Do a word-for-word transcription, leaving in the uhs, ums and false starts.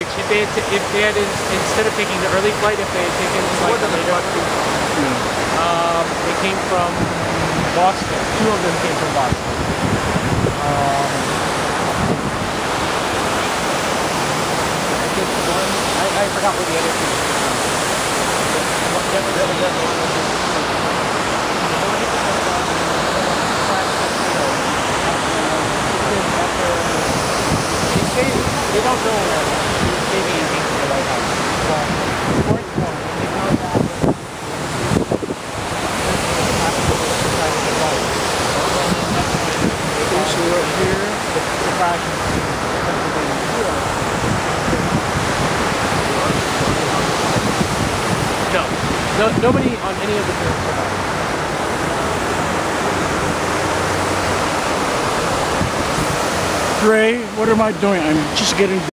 If they had, t if they had instead of taking the early flight, if they had taken like the later flight, um, they came from Boston. Two of them came from Boston. Um, I think one. I, I forgot what the other two. They don't know that maybe in the White House. Well, the fourth one, they found out so right here, the, the crash no, no, nobody on any of the tours survived. Dre, what am I doing? I'm just getting